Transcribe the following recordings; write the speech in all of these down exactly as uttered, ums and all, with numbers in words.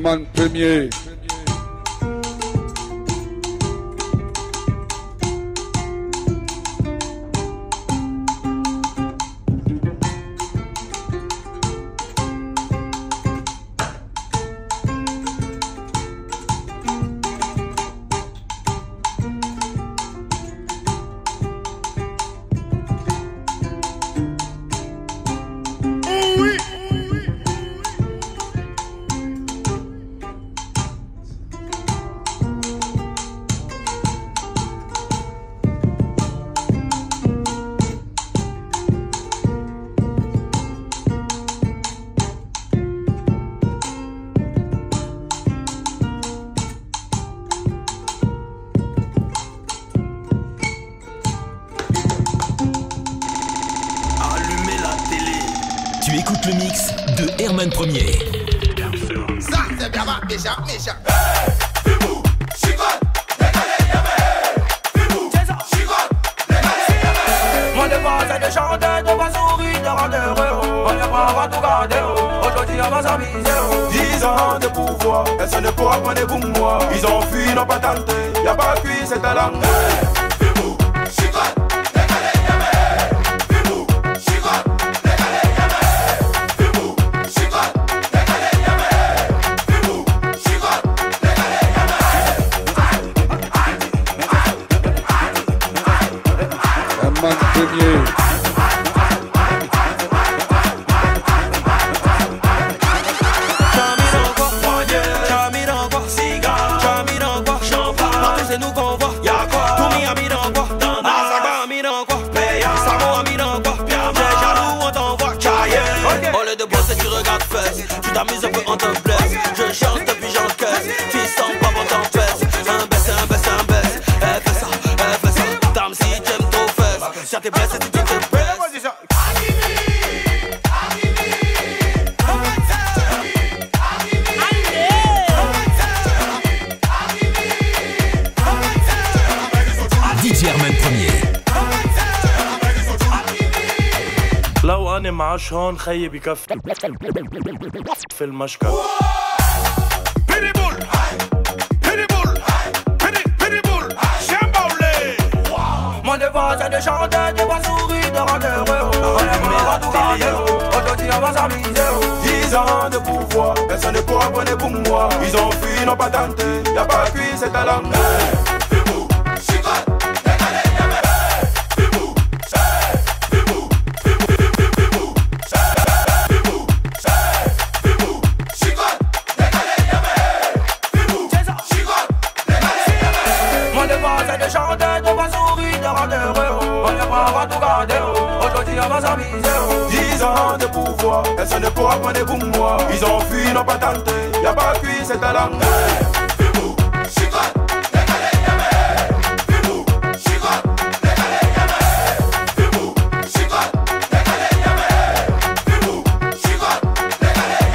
Herman Premier. Tu écoutes le mix de Herman Premier. Ça, c'est bien, méchant, méchant. Hey, Fibou, chicote, les galets, yamé. Fibou, chicote, les galets, yamé. Mon devoir, c'est de chanter, de pas sourire, de rendre heureux. On ne prend pas tout garder. Aujourd'hui, on va s'amuser. Dix ans de pouvoir, personne ne pourra prendre pour moi. Ils ont fui, n'ont pas tenté. Y'a pas cuit, c'est ta langue. Hey, Fibou, chicote. Premier. Tu t'amuses un peu, on te blesse. Je chante depuis j'encaisse. Tu sens pas bon t'empêche. Un baisse, un baisse, un baisse. Elle fait ça, elle fait ça. Dame si j'aime trop fesses. Si t'es blessé, tu te blesses. D J Herman Premier. لو أنا معاش هون خيي بكفي في المشكل. Pitbull, Pitbull, Pitbull, Chamberlain. Mon devoir c'est de chanter, de pas sourire, de rendre heureux. On ne pas tout garder. Aujourd'hui on va s'amuser. Dix ans de pouvoir, personne ne pourra prendre pour moi. Ils ont fui, n'ont pas tenté. Y'a pas cuit, c'est ta langue. Fibou, chicote, les galets, yamé. Fibou, Fibou, Fibou, Fibou, Fibou, chicote, les galets, yamé. Fibou, chicote, les galets, yamé. Mon devoir c'est de chanter, de pas sourire, de rendre heureux. On ne prend pas tout garder. Aujourd'hui on va s'amuser. Dix ans de pouvoir, personne ne pourra prendre pour moi. Ils ont fui, n'ont pas tenté. Y'a pas cuit, c'est ta langue. Fibou, chicote, les galets, yamé. Fibou, chicote, les galets, yamé. Fibou, chicote, les galets, yamé. Fibou, chicote, les galets,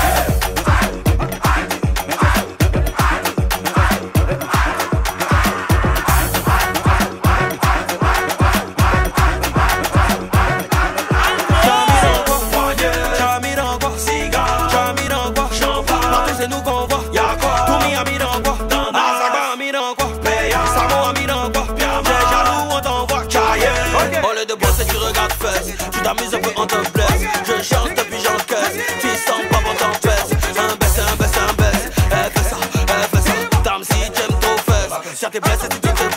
Tu t'amuses un peu, on te blesse. Je chante depuis j'encaisse. Tu sens pas bon t'empêche. Un baisse, un baisse, un baisse. Elle fait ça, elle fait ça. Dame si j'aime trop fesses. Si t'es blessé, tu te blesses.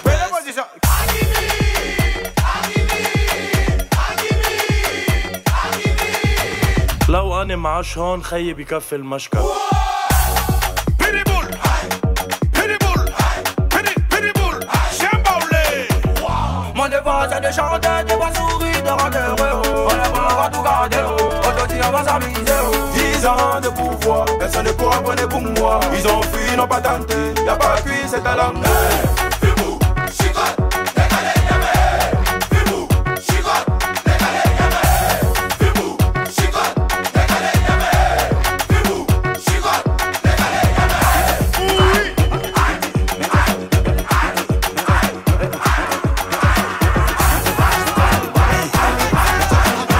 لو أنا معاش هون خيي بكفي المشكل. Pitbull, Pitbull, Pitbull, Chamberlain. Mon devoir c'est de chanter, de pas sourire, de rendre heureux. On ne prend pas tout garder. Aujourd'hui on va s'amuser. Dix ans de pouvoir, personne ne pourra prendre pour moi. Ils ont fui, n'ont pas tenté. Y'a pas cuit, c'est ta langue. Fibou, chicote, les galets, yamé. Fibou, chicote, les galets, yamé. Fibou, chicote, les galets, yamé. Fibou, chicote, les galets, yamé.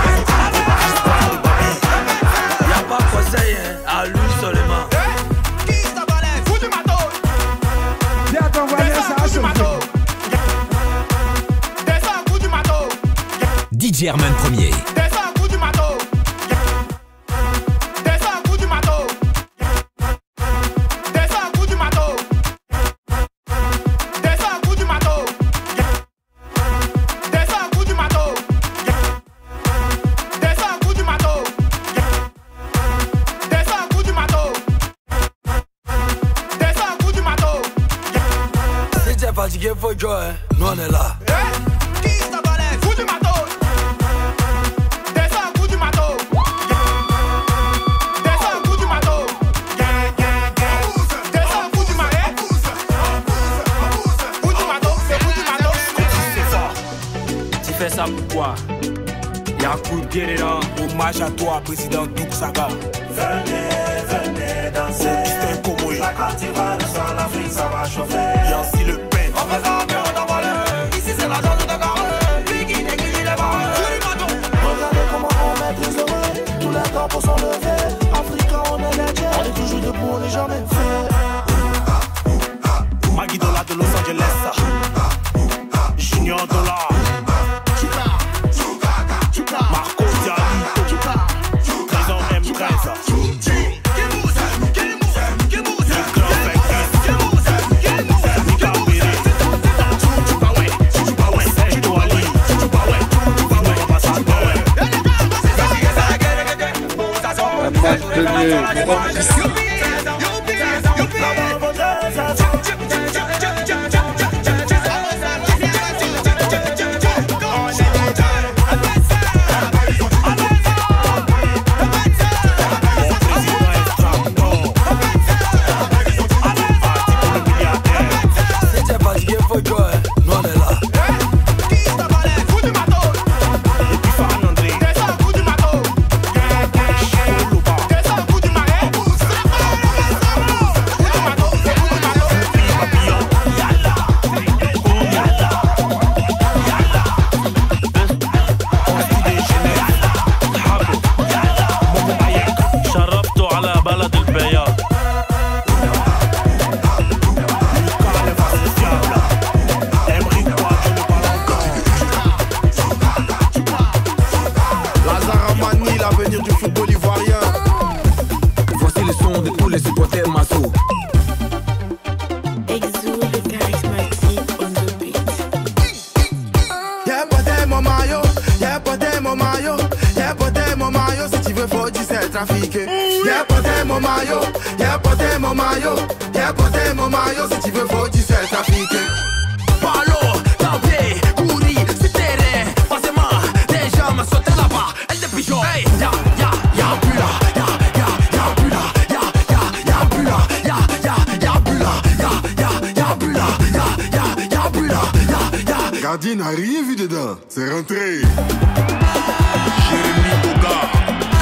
Y'a pas conseil, à lui seulement. D J Herman Premier. Descends, coup du matos. Descends, coup du matos. Descends, coup du matos. Descends, coup du matos. Descends, coup du matos. Descends, coup du matos. Descends, coup du matos. Descends, coup du matos. Si t'es fatigué, faut jouer. Nous on est là. Qui s'en balèze? Coup du matos. Descends, coup du matos. Descends, coup du matos. Descends, coup du marais. Coup du matos, c'est coup du matos. C'est fort. Tu fais ça pourquoi? Y'a un coup de guérilla. Hommage à toi, président Douk Saga. Venez, venez danser. C'était comme La Côte d'Ivoire, le soir, l'Afrique, ça va chauffer. Y'a aussi le pain. On fait ça bien, on envoie le. Ici c'est la zone de carré. Lui qui néglige les barres. Coup du matos. Regardez comment on maîtrise le relais. Tous les corps sont levés. Africains, on est les dieux. On est toujours debout, on n'est jamais fait. Maggie Dollar de Los Angeles. Junior Dollar. Marco Dialito. Trésor M treize. Y'a porté mon maillot, y'a porté mon maillot, y'a porté mon maillot, si tu veux faut tu sais trafiquer. Palo, tapé, couri, c'est terrain, forcément, des gens me sautent là-bas, elle te pigeon. Hey, y'a, y'a, y'a plus là, y'a, y'a, y'a plus là, y'a, y'a, y'a plus là, y'a, y'a, y'a plus là, y'a, y'a, y'a plus là, y'a, y'a, y'a plus là, y'a, y'a. Gardien n'a rien vu dedans, c'est rentré. Jérémy Boga.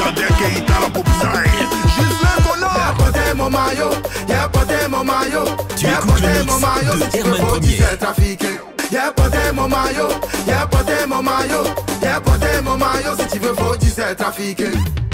Y'a porté mon maillot, y'a porté mon maillot, y'a porté mon maillot, si tu veux faut tu sais trafiquer. Y'a porté mon maillot, y'a porté mon maillot, y'a porté mon maillot, si tu veux faut tu sais trafiquer.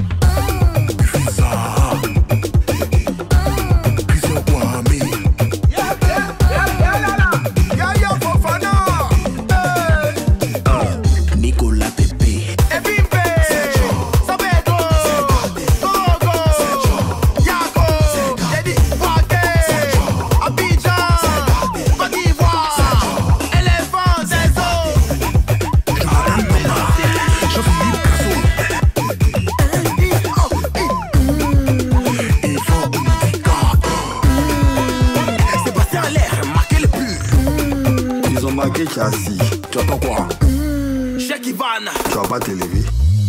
Qui est assis. Tu attends quoi? Cheikh Ivan. Tu vas pas t'élever.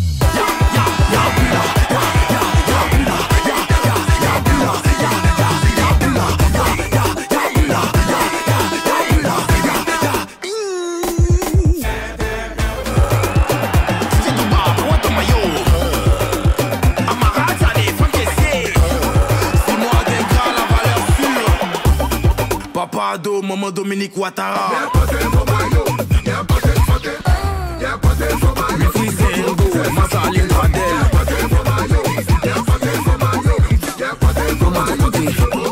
Papado, maman Dominique Ouattara. Y'a pas de mon maillot, y'a pas de faute, y'a pas de mon maillot. Le fils d'Engo, Massaline Gradel. Y'a pas de mon maillot, y'a pas de mon maillot, y'a pas de mon maillot.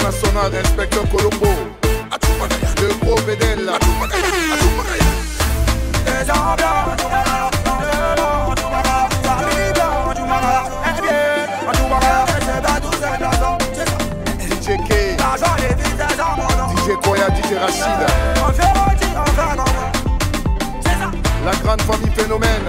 International, inspecteur Colombo. Le gros Bédel. D J K, D J Koya, D J Rachid. La grande famille Phénomène.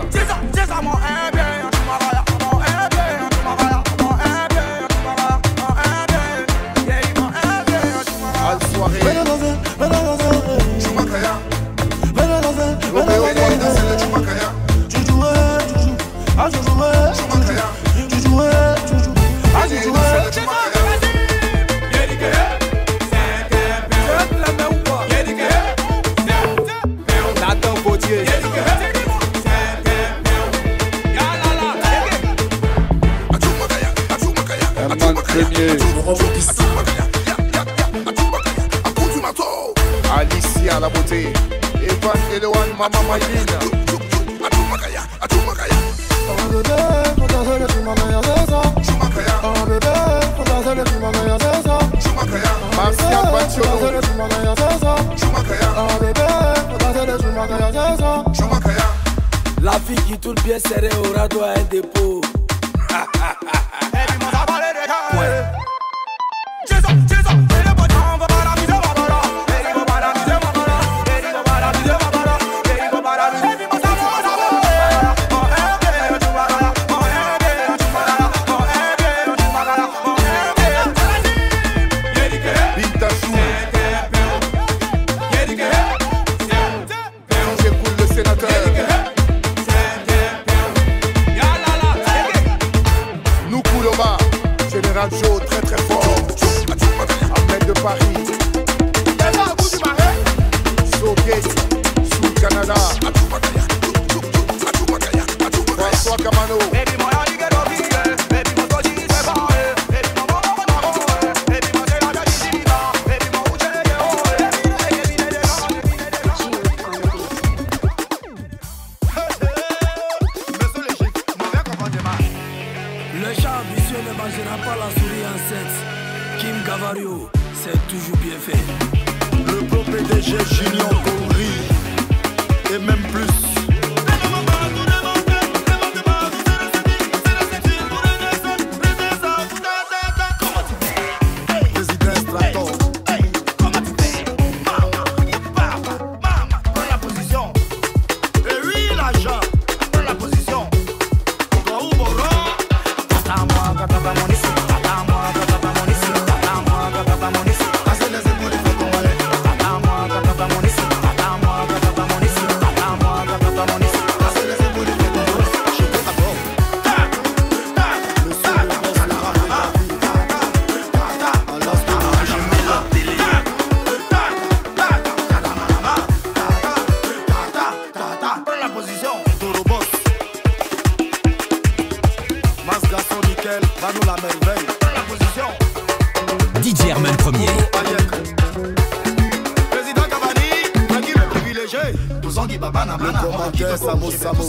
Al soirée. Chumakaya. Romeo Wanda, c'est le Chumakaya. Chumakaya. Nathan Gauthier. Herman Premier. Alicia la beauté. Evan Elewan, Maman Maïline. Martial Bancholo. La fille qui tourne bien serrée aura droit à un dépôt. Ouais. Général Joe, très très fort. Ahmed de Paris. Sogate, sous Canada. François Camano. Le chat ambitieux ne mangera pas la souris en sept. Kim Gavario, c'est toujours bien fait. Le pro P D G Junior Gongri et même plus. Président Straton. Prends la position. Et oui, l'agent. Prends la position. D J Herman Premier. Président Cavani, tranquille le privilégié. Le commentaire Samo Samo.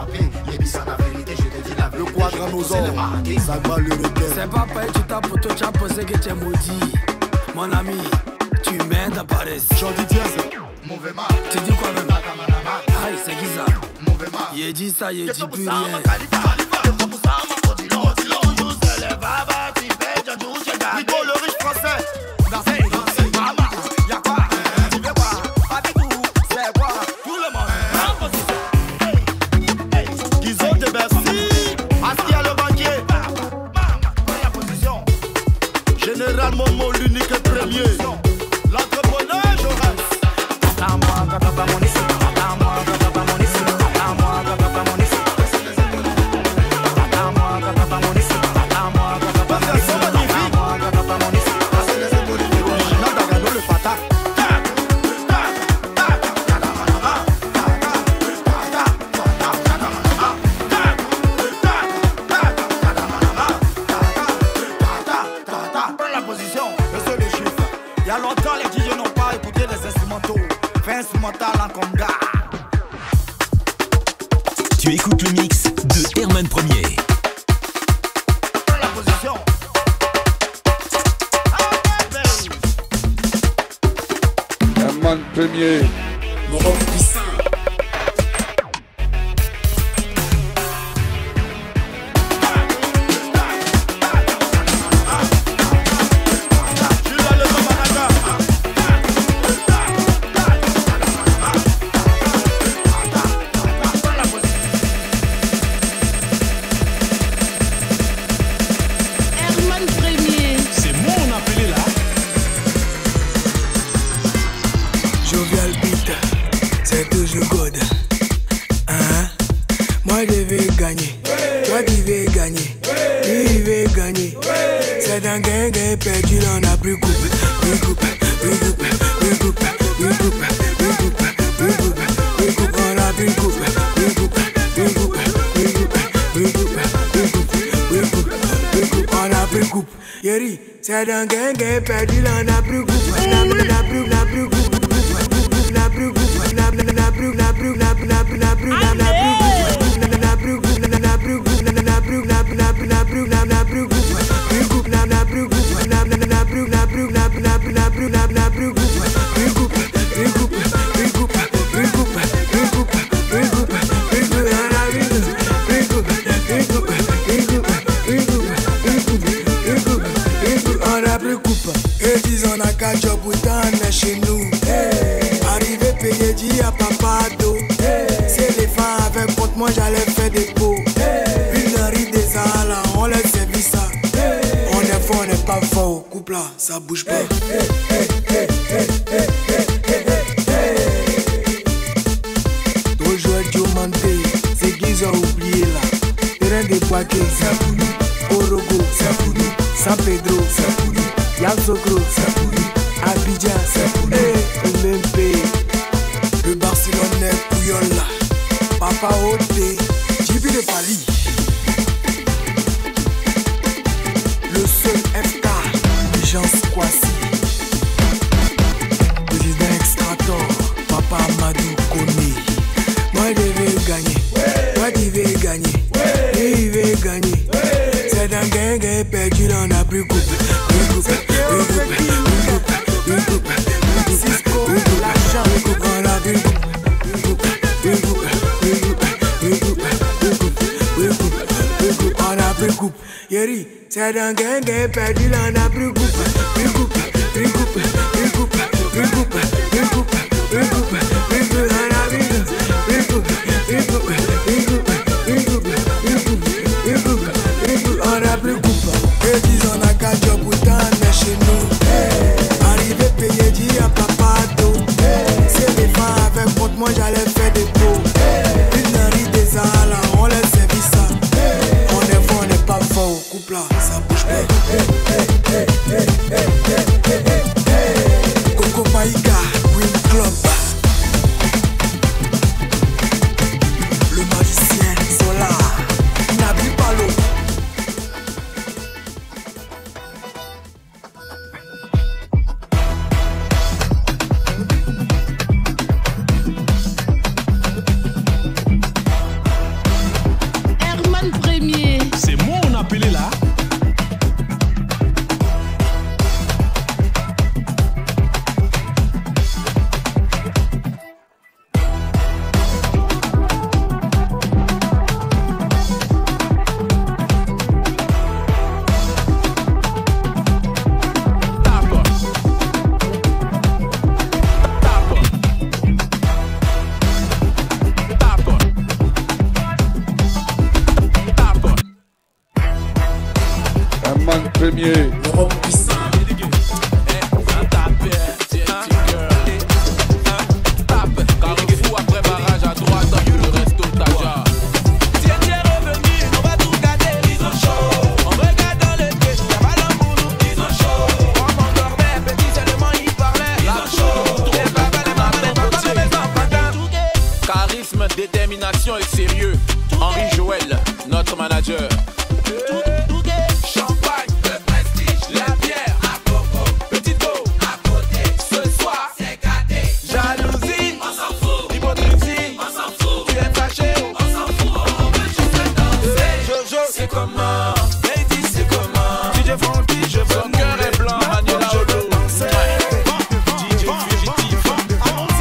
Le quadranoson, ça va le requin. C'est pas pareil, tu t'as pour toi, tu as posé que tu es maudit. Mon ami, tu m'aides à paresse. Jean Didier, tu dis quoi même? Aïe, c'est qui ça? Il dit ça, il dit plus rien. Nico le riche français. Guizot de Bercy. Askia le banquier. Général Momo l'unique premier. L'entrepreneur Jaurès. Il y a longtemps, les D J n'ont pas écouté les instrumentaux. Fais instrumental en conga. Tu écoutes le mix de Herman Premier. Prends la position. Ah, baby. Premier. Mon rock puissant. C'est d'un gang perdu là, on a pris coupe, on a pris, on a pris, on a pris coupe, on a pris coupe, on a pris, on a pris, on a pris, on a pris, on a pris, on a pris, on a pris coupe, on a pris coupe, on a pris, on a pris, on a pris, on a pris, on a pris coupe, pris coupe, on a pris coupe, on a pris, on a pris, on a pris, on a pris, on a pris, on a pris, on a pris, on a pris coupe, pris coupe, pris coupe, pris coupe, pris coupe, pris coupe, pris coupe, pris coupe, on a pris pris coupe, pris coupe, pris coupe, pris coupe, pris coupe, pris coupe, on a pris coupe. Et disent on a qu'à job ou t'en chez nous. Hey. Arrivé payé dit à papa d'eau. Hey. C'est les femmes avec compte moi j'allais faire des pots. Hey. Une riz des alas, on laisse servir ça. Hey. On est fort, on n'est pas fort. Coupe là, ça bouge pas. Hey. Hey. Hey. Hey. Hey. Hey. Hey. Hey. Trop joueur diamanté, c'est qu'ils ont oublié là. Terrain des Poitiers, c'est pour nous. Orogo, c'est pour nous. San Pedro, c'est pour nous. Yamoussoukro, c'est pour nous. Abidjan, c'est pour nous. Le même pays. Le Barcelonais Puyol là. Papa Oté, Djibi de Pali. Le seul F K, Jean Kwasi. Président Extrator, Papa Amadou Kone. Moi je vais gagner, toi tu veux gagner, il veut gagner. C'est d'un gang perdu là on a pris coupe. Yeri, c'est d'un gang perdu là on a pris coupe. Pris coupe, pris coupe, pris coupe, pris coupe, pris coupe, pris coupe, pris coupe, on a pris coupe. Pris coupe, pris coupe, pris coupe, pris coupe, pris coupe, pris coupe, pris coupe, on a pris coupe. Et disent on a qu'à job ou t'en chez nous. Arrivé payé dit à papa d'eau. C'est les femmes avec compte moi j'allais faire des pots. Une riz des alas, on laisse servir ça. On est fort, on n'est pas fort. Coupe là, ça bouge pas. Coco Païka, Green Club. Le magicien Solar, Nabi Palo. Herman Premier. C'est moi on appelé là. Premier. L'Europe puissant. Carrefour après barrage à droite, le resto Taja. Si elle est revenue, on va tout garder, ils ont chaud. On regarde dans le pied, y'a pas l'amour, ils ont chaud. Moi mon dormait, petit seulement il parlait, ils ont chaud. Les papas, les mamans, les papas, les enfants. Charisme, détermination et sérieux. Henri Joël, notre manager. Champagne, le prestige, la bière, à coco, petit go, à côté. Ce soir, c'est gâté. Jalousie, on s'en fout. Hypocrisie, on s'en fout. Tu es fâché, on s'en fout. On veut juste danser. Jojo, c'est comment? Lady, c'est comment? D J Frankie, je veux. Son cœur est blanc, Manuela Olo. D J fugitif.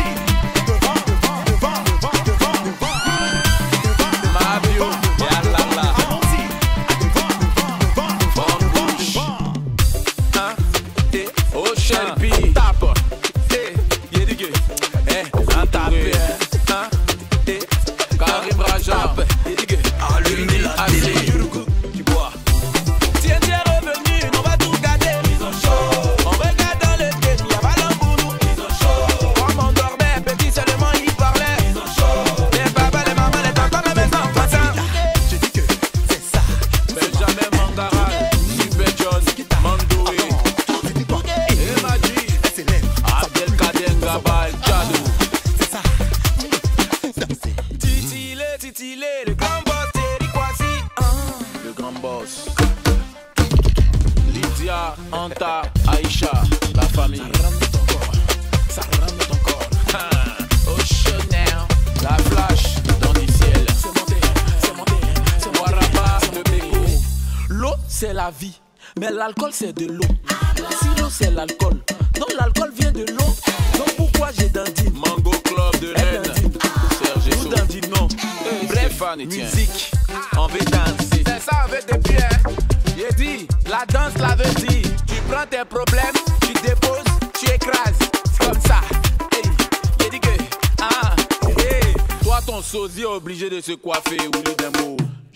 Asia, Anta, Aïcha, la famille. Ça rame ton corps. Au Chanel, la flash dans le ciel. C'est monté, c'est monté, c'est Waraba, le Béco. L'eau, c'est la vie, mais l'alcool, c'est de l'eau. Si l'eau, c'est l'alcool, non, l'alcool vient de l'eau. Donc pourquoi j'ai dandine? Mango Club de Rennes. Serge Ou dandine, non. Bref, musique, on veut danser. C'est ça, on veut des pieds. J'ai dit, la danse, la veut dire. Tu prends tes problèmes, tu déposes, tu écrases. C'est comme ça. Hey, j'ai dit que, ah, hey. Toi, ton sosie est obligé de se coiffer ou les démos.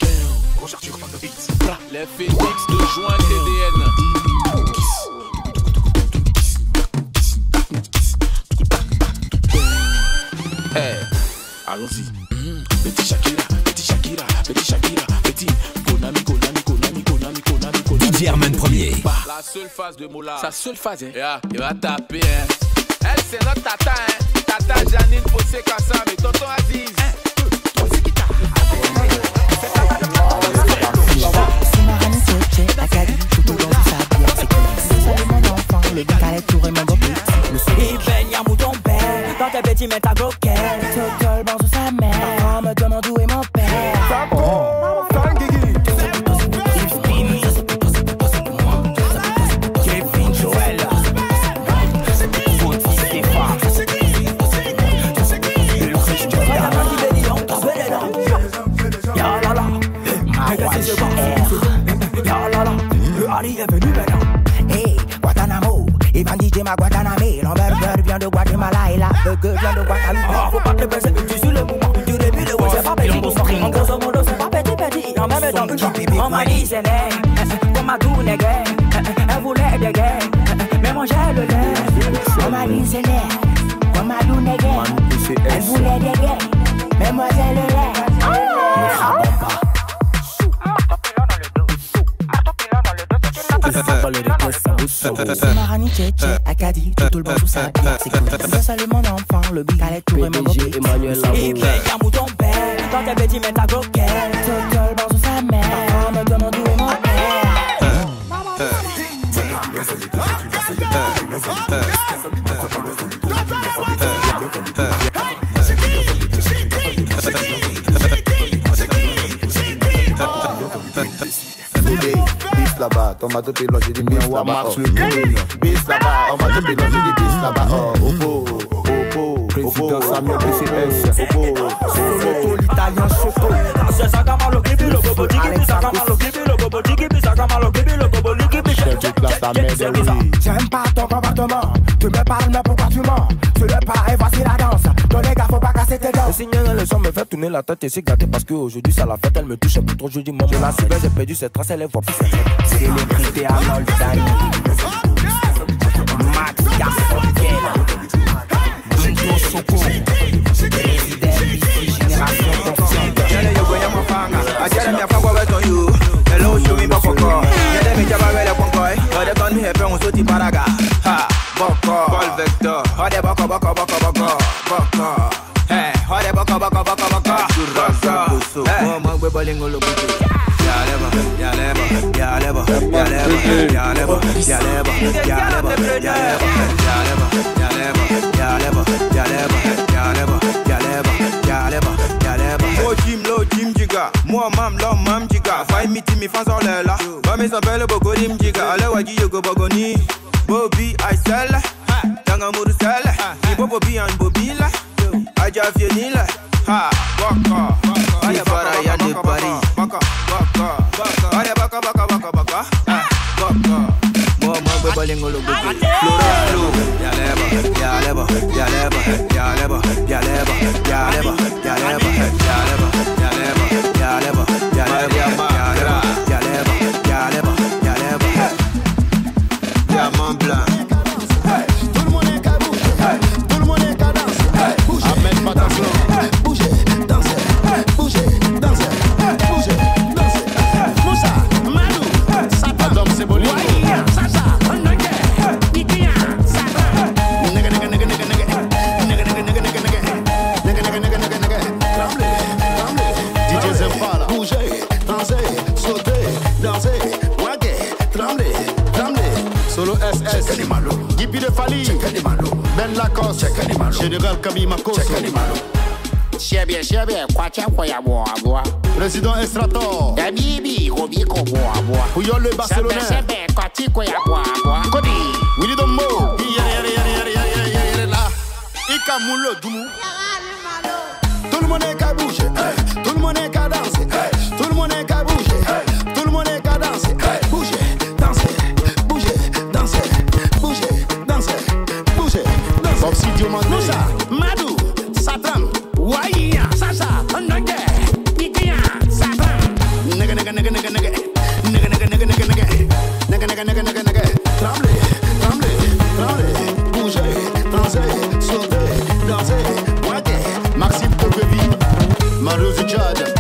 Les phénix de juin T D N. Hey, allons-y. Mmh. Petit Shakira, petit Shakira, petit Shakira, petit Konami, Konami, Konami, Konami, Konami, Konami. D J Herman premier. La seule phase de Moula. Sa seule phase, hein. Yeah, il va taper, hein. Elle, c'est notre tata, hein. Tata Janine Fossé Kassam et tonton Aziz. Hein. Toi, c'est qui t'a? Le calais tour et mon beau petit. Il baigne à mouton père. Dans tes petits mets ta gloquette. Totol bon sous sa mère. Maman me demande où est mon père. Ça bon, fan Guigui. Kevin Joel. Foot Stéphane. Le Christ. Ya la la. Ma wife. Ya la la. Le Ali est venu maintenant. Hey, Guantanamo. Et bandit de ma Guantaname, l'hamburger vient de Guatemala et la burger vient de Guadeloupe. Faut pas te baisser, tu suis le mouvement du début de c'est pas petit. En grosso modo, c'est pas petit petit. En même temps, on m'a dit c'est né, on m'a tout négué. Elle voulait des gays, mais moi j'ai le lait. On m'a dit c'est né, on m'a tout négué. Elle voulait des gays, mais moi j'ai le lait. C'est Marani Tchétché, Acadie, tout le bon sous sa bière, c'est cool. C'est ça le mon enfant, le big calais tout et mon beau Emmanuel Lambeau. Et bien y'a mouton père, quand t'es petit mets ta gloquette. Tout le bon sous sa mère, maman me demande où est mon père. Là-bas, tomate pilon, j'ai dit bis là-bas. Bis là-bas, on m'a dit pilon, j'ai dit bis là-bas. Opo, Opo, Président Samuel P C S, Opo, Solo, l'italien Choco. C'est ça comme le kibi, le bobo dikibi, ça comme le kibi, le bobo dikibi, ça comme le kibi, le bobo dikibi. J'aime pas ton comportement, tu me parles mais pourquoi tu mens? Tu le pas et voici la danse, ton les gars faut pas casser tes dents. Le signal le son me fait tourner la tête et c'est gâté parce que aujourd'hui ça la fête, elle me touche un peu trop, je dis maman la cible, j'ai perdu cette trace, elle voit plus cette trace. Célébrité Arnold Dani, Max Gaston, Bunto Soko, président ici, génération consciente. Y'a les yogoya mafanga, a jere mi afagwa weton you. Hello show me bokoko, y'a des médias ba wele konkoy. Ode kon mi hepe on soti paraga. Ha, boko, Paul Vector. Ode boko boko boko boko, boko. Hey, ode boko boko boko boko. Boko, hey, mo mo gbe bolingo lo butu. Yaleba, yaleba, yaleba, yaleba, yaleba, yaleba, yaleba, yaleba, yaleba, yaleba, yaleba, yaleba, yaleba, yaleba, yaleba. Oh Jim, lo Jim jiga, moi mam lo mam jiga. Five miti mi fans all là. Ba mi s'appelle Bogo Dim jiga. Ale waji yogo bogoni. Bobby I sell, tanga muru sell. Ni bobo bi an bobila. Aja vienila. Ha, baka. Ni fara ya de Paris. Baka, baka, baka. Ale baka baka baka baka. Ha, baka. Mo mo be balingo lo go. Flora flo. Ya leba, ya leba, ya leba, ya leba, ya leba, ya leba, ya leba, ya leba, ya leba, ya leba, ya leba, ya leba, ya leba, ya leba, ya leba. Diamant blanc. Tout le monde est qu'à bouger, tout le monde est qu'à danser. Ahmed Pataslo. Bouger, danser, bouger, danser, bouger, danser. Moussa, Malou, Satan, Adam Seboli, Sasa, Onage, Nikia, Satan. Nigga, nigga, nigga, nigga, nigga, nigga, nigga, nigga, nigga, nigga, nigga, nigga, nigga, nigga, nigga. Tremblez, tremblez. D J Zempala. Bouger, danser, sauter, danser, waguer, trembler, trembler. Solo S S, Gibi de Fali, Ben Lacoste, Général Kami Makos, Chebie, chebie, kwa chen kwa ya boa boa. Président Estrator, Bibi, Robi ko boa boa. Pouyol le Barcelonais, Chebe, chebe, kwa ti kwa ya boa boa. Kodi, Willy Dombo, Ika Moulo Doumou. Tout le monde est qu'à bouger, hey. Tout le monde est qu'à danser, hey. Tout le monde est qu'à bouger, hey. Tout le monde est qu'à danser, hey. Bouger, danser, bouger, danser, bouger, danser, bouger, danser. Obsidio Moussa, Madou, Satan, Waya, Sasa, Ndonge, Ikia, Satan. Nigga, nigga, nigga, nigga, nigga, nigga, nigga, nigga, nigga, nigga, nigga, nigga, nigga, nigga, nigga. Tremblez, tremblez, tremblez, bouger, danser, sauter, danser, Wade, Maxime Kobevi, Mario Zichad.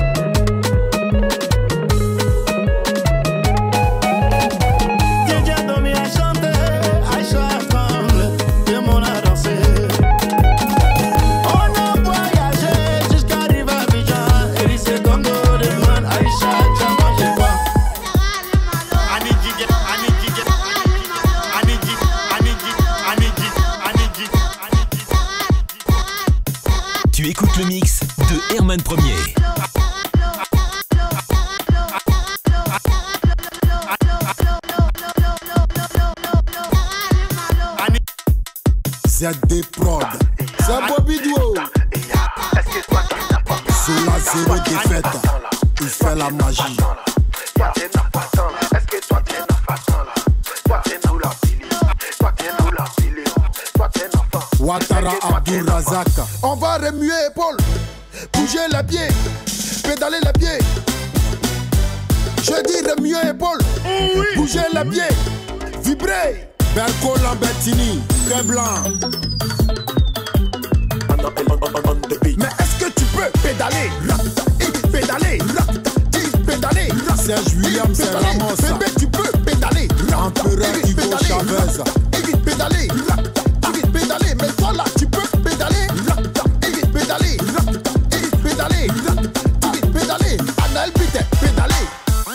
Tu écoutes le mix de Herman Premier. Z D Prod, c'est Bobby Duo. Sous la zéro défaite, il fait la magie. Ouattara Abdul Razak. On va remuer épaule, bouger les pieds, pédaler les pieds. Je dis remuer épaule, bouger les pieds, vibrer. Berco Lambertini, très blanc. Mais est-ce que tu peux pédaler, pédaler, pédaler? Serge Williams, c'est Ramos. Bébé, tu peux pédaler, Empereur Hugo Chavez. Pédaler, pédaler, mais toi là, tu peux pédaler, pédaler, pédaler, pédaler. Anaël Pité, pédaler.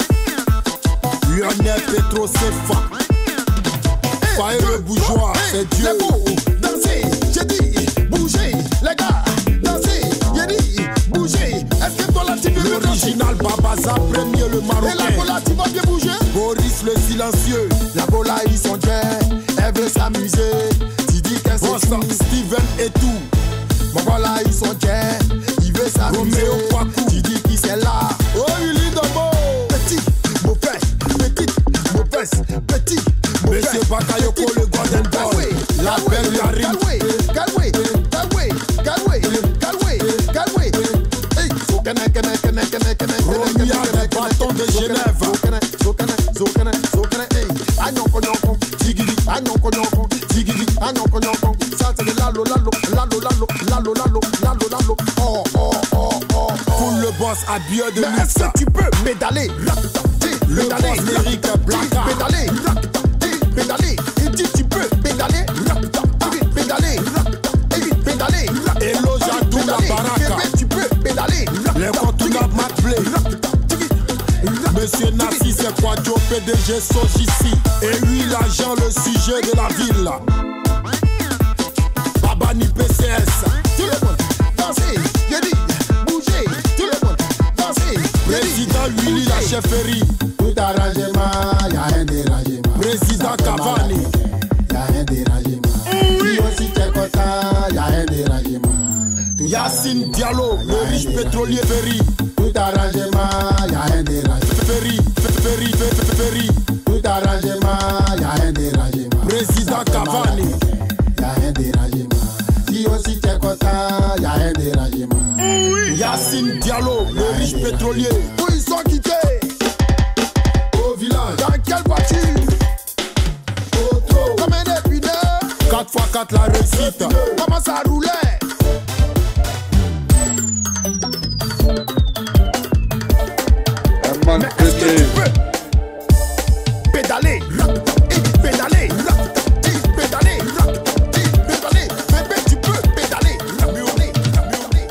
Lionel Petro Sefa. Fire le bourgeois, c'est Dieu. Dansez, j'ai dit, bougez, les gars, dansez, j'ai dit, bougez. Est-ce que toi là tu peux l'original Babaza, premier le Marocain. Et la bola, tu vas bien bouger. Boris le silencieux. La bola, ils sont gays, elle veut s'amuser. Tu dis qu'elle c'est tout. Steven et tout. Bon voilà, ils sont gays, ils veulent s'amuser. Tu dis qui c'est là. Oh, Willy Dombo. Petit, mauvais, petite, mauvaise, petit. Monsieur Bakayoko le Golden Boy, la belle Larry. Galway, Galway, Galway, Galway, Galway. Hey, Zokana, Kana, Kana, Kana, Kana, Romia, le bâton de Genève. Zokana, Zokana, Zokana, Zokana, hey. Anyoko, nyoko, tigiri, anyoko, nyoko, tigiri, anyoko, nyoko. Ça c'est le lalo, lalo, lalo, lalo, lalo, lalo, lalo, lalo. Oh, oh, oh, oh. Pour le boss à Dieu de Moussa. Mais est-ce que tu peux pédaler? Le boss Eric Blaka. Pédaler. Pédaler, il dit tu peux pédaler, pédaler, pédaler. Hello Jadou la baraka, tu peux pédaler. L'incontournable Matt Blay. Monsieur Nassi c'est quoi Joe P D G Sojici. Et lui l'agent, le sujet de la ville. Babani P C S. Tout le monde danser, j'ai dit bouger. Tout le monde danser. Président Willy la chefferie. Tout arrangement, y'a un dérangement. Président Cavani, y'a un dérangement. Lui aussi t'es content, y'a un dérangement. Yacine Diallo, le riche pétrolier Ferry. Tout arrangement, y'a un dérangement. Ferry, Ferry, Ferry. Tout arrangement, y'a un dérangement. Président Cavani, y'a un dérangement. Lui aussi t'es content, y'a un dérangement. Yacine Diallo, le riche pétrolier. Où ils sont quittés? Au village. Dans quelle voiture? quatre fois quatre la réussite. Comment ça roulait? Mais est-ce que tu peux pédaler, pédaler, pédaler, pédaler? Bébé, tu peux pédaler, murler, murler.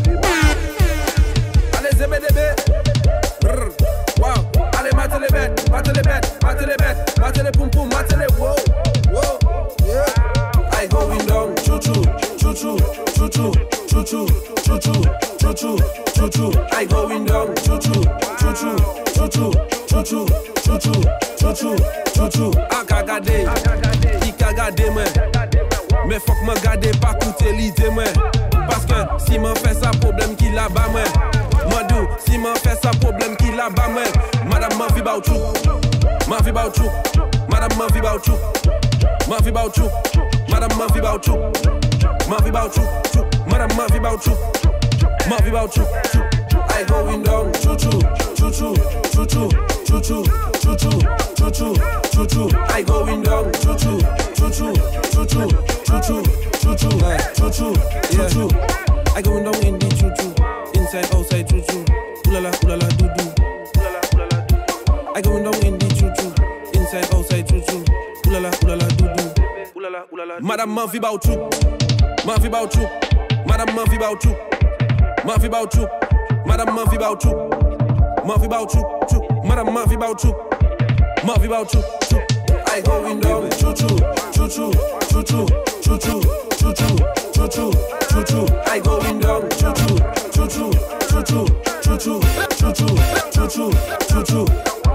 Allez, Z B D B. Wow. Allez, matez les bêtes. matez les bêtes, matez les bêtes, matez les poum poum, matez les wow, wow, yeah. I going down, choo choo, choo choo, choo choo, choo choo, choo choo, choo choo, choo choo. I going down, choo choo, choo choo, choo choo, choo choo, choo choo, choo choo, choo choo. A ka gade, i ka gade moi. Mais faut que me gade pas coûter l'idée moi. Parce que si m'en fait ça problème qui là-bas moi. Madou, si m'en fait ça problème qui là-bas moi. Madame m'en vie about you, m'en vie about you. Madame m'en vie about you, m'en vie about you. Madame m'en vie about you, m'en vie about you. Madame m'en vie about you, m'en vie about you. I going down, choo choo, choo choo, choo choo, choo choo, choo choo, choo choo, choo choo. I going down, choo choo, choo choo, choo choo, choo choo, choo choo, choo choo, choo choo. I going down in the choo choo, inside outside choo choo. Ooh la la, ooh la la, doo doo. Ooh la la, ooh la la, doo doo. I going down in the choo choo, inside outside choo choo. Ooh la la, ooh la la, doo doo. Ooh la la, ooh la la. Madame m'en vie about you, m'en vie about you. Madame m'en vie about you, m'en vie about you. Madame m'en vie about you, m'en vie about you. Madame m'en vie about you, m'en vie about you. I going down, choo choo, choo choo, choo choo, choo choo, choo choo, choo choo, choo choo. I going down, choo choo, choo choo, choo choo, choo choo, choo choo, choo choo, choo choo.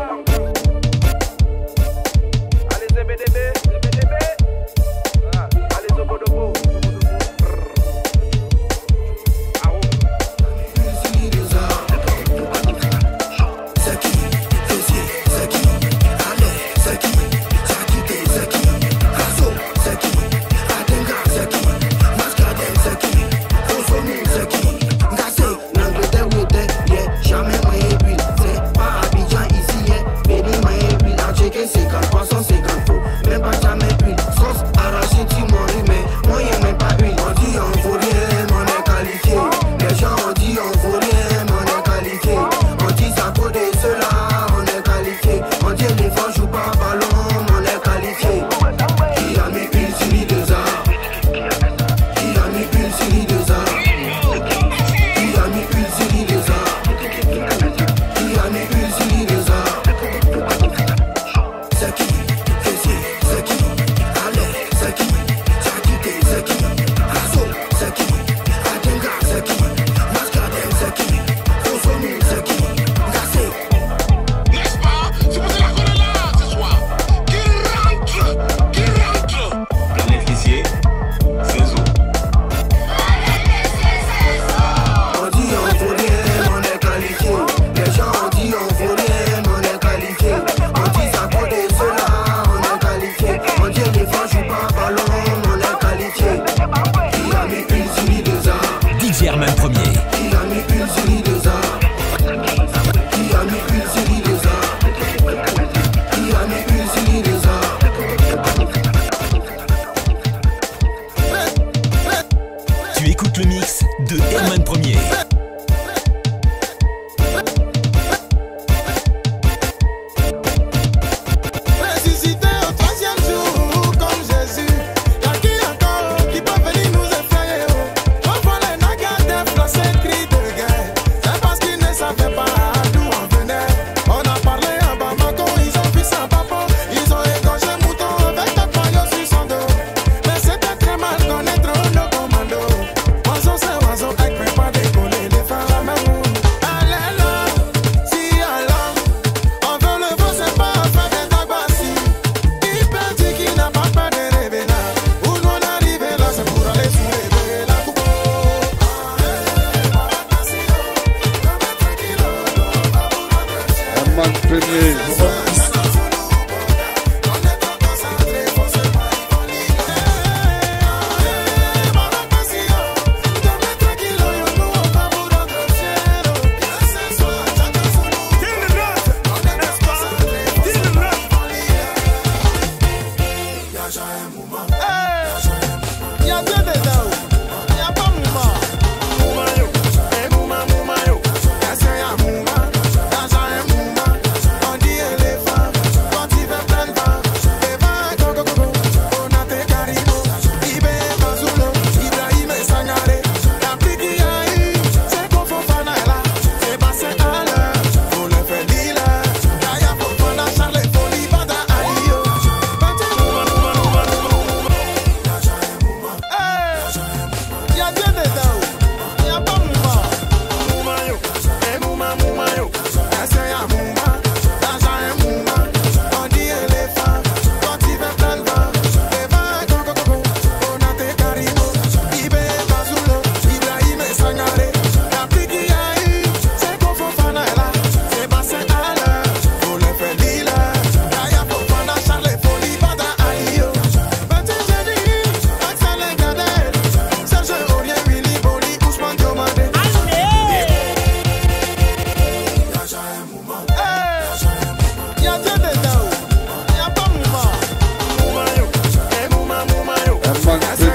Allez Z B D B, Z B D B. Allez Zobodobo. Jamais moi et puis c'est pas Abidjan ici.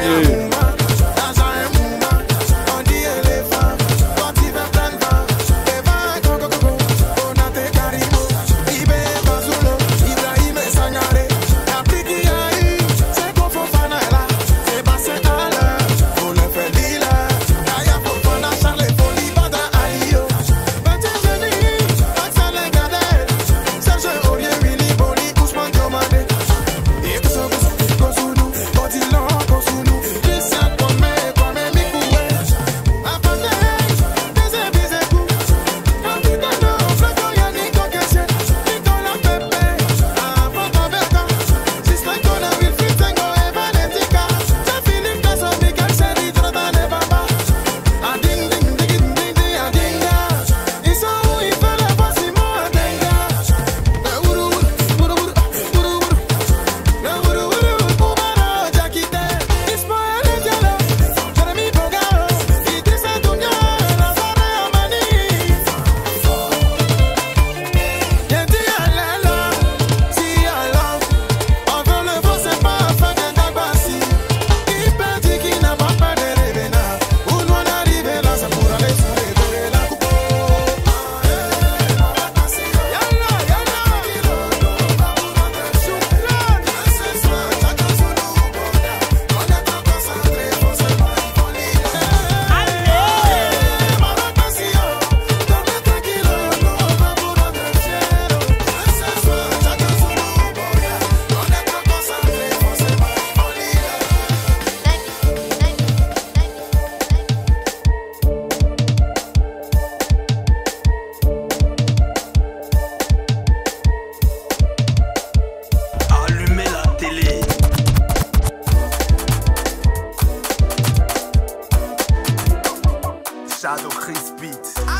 Shadow Chris Beat.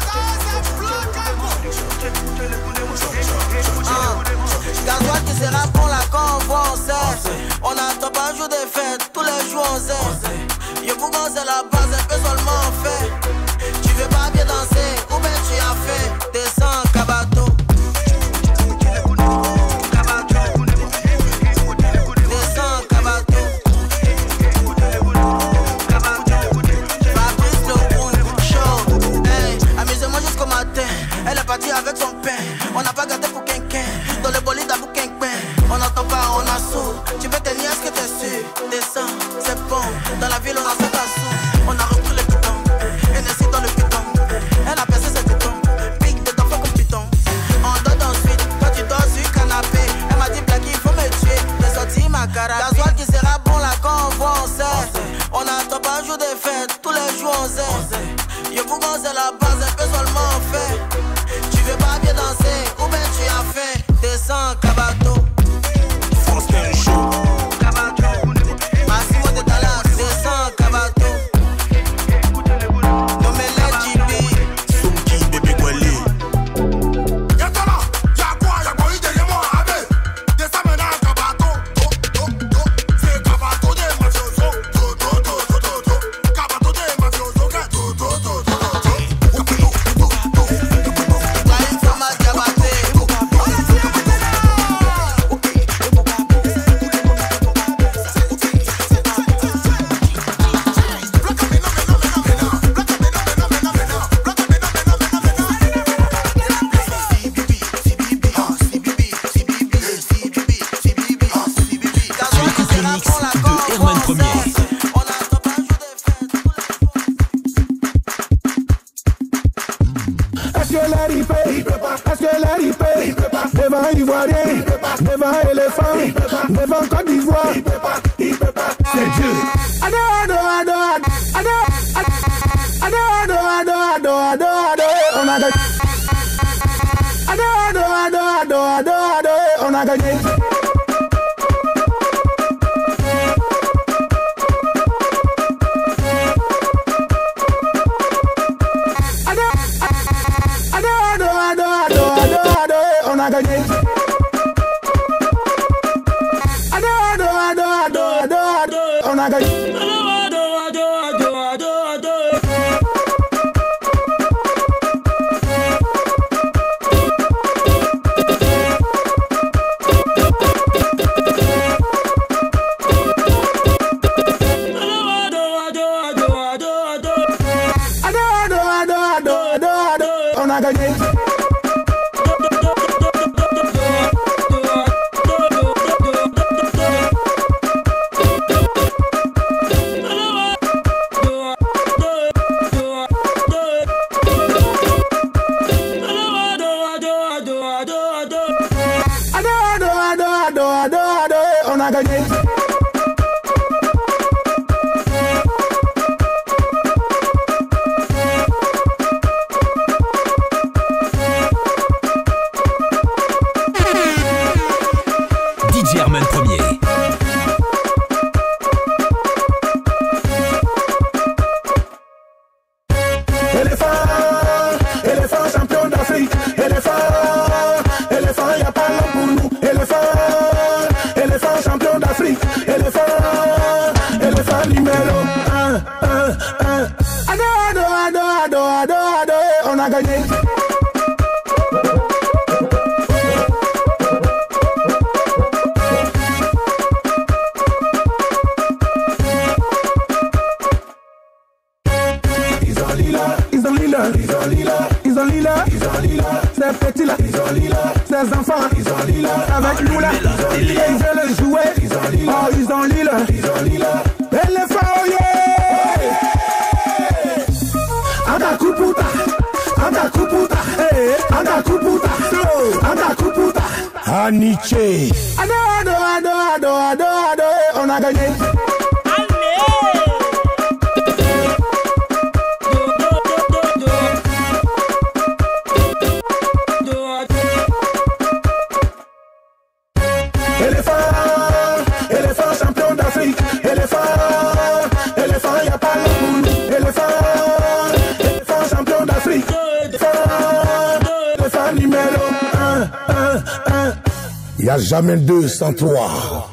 Gasoil qui sera pour la convention. On n'attend pas un jour de fête, tous les jours on sait. Yo pour c'est la base, un peu seulement fait. Tu veux pas bien danser, ou bien tu as fait. Descends, Kabato. Descends, Kabato. Fabrice le show. Hey, amusez-moi jusqu'au matin. Elle est partie avec son pain. On n'a pas gardé pour quelqu'un. Dans le bolide à bouquin. On n'entend pas, on a sourd. Tu veux tenir, est-ce que t'es sûr? Descends, c'est bon. Dans la ville, on a sept assauts. On a repris le piton. Énergie dans le piton. Elle a percé ses tétons. Pique de d'enfants comme piton. On dort ensuite. Toi, tu dors sur le canapé. Elle m'a dit, Black, il faut me tuer. T'es sorti ma cara. Gasoil qui sera bon, la convo, on sait. On n'attend pas un jour de fête. Tous les jours, on sait. Yo, pour c'est la base, un peu seulement fait. Tu veux pas bien danser, ou bien tu as fait. Descends, Kabato. Faustin Show. Kabato. Massimo de Dallas. Descends, Kabato. Nomele J B. Soumki, bébé Gweli. Y'a quoi là? Y'a quoi? Y'a quoi? Il derrière moi, avec. Descends maintenant, Kabato. C'est Kabato de mafioso. Kabato de mafioso. Devant Ivoirien, devant éléphant, devant Côte d'Ivoire, c'est Dieu. Ado, ado, ado, ado, ado, ado, ado, ado, ado, ado, on a gagné. Ado, ado, ado, ado, ado, ado, on a gagné. On a gagné. Ado, ado, ado, ado, ado, ado, on a gagné. Ado, ado, ado, ado, ado, ado. a gagné. D J Herman Premier. Éléphant, éléphant champion d'Afrique. Éléphant, éléphant, y'a pas l'homme pour nous. Éléphant, éléphant champion d'Afrique. Éléphant, éléphant numéro un, un, un. Ado, ado, ado, ado, ado, ado, on a gagné. Ils ont lila, ils ont lila, ils ont lila, ils ont lila, ils ont lila, ces petits là, ils ont lila, ces enfants, ils ont lila, avec nous là, ils ont lila, ils veulent jouer, ils ont lila, oh ils ont lila, ils ont lila, éléphant, oh yeah, anda kuputa, anda kuputa, eh, anda kuputa, anda kuputa, Aniche, ado, ado, ado, ado, ado, ado, on a gagné. Éléphant, éléphant champion d'Afrique. Éléphant, éléphant, y'a pas le boule. Éléphant, éléphant champion d'Afrique. Éléphant, éléphant numéro un, un, un. Y'a jamais deux sans trois.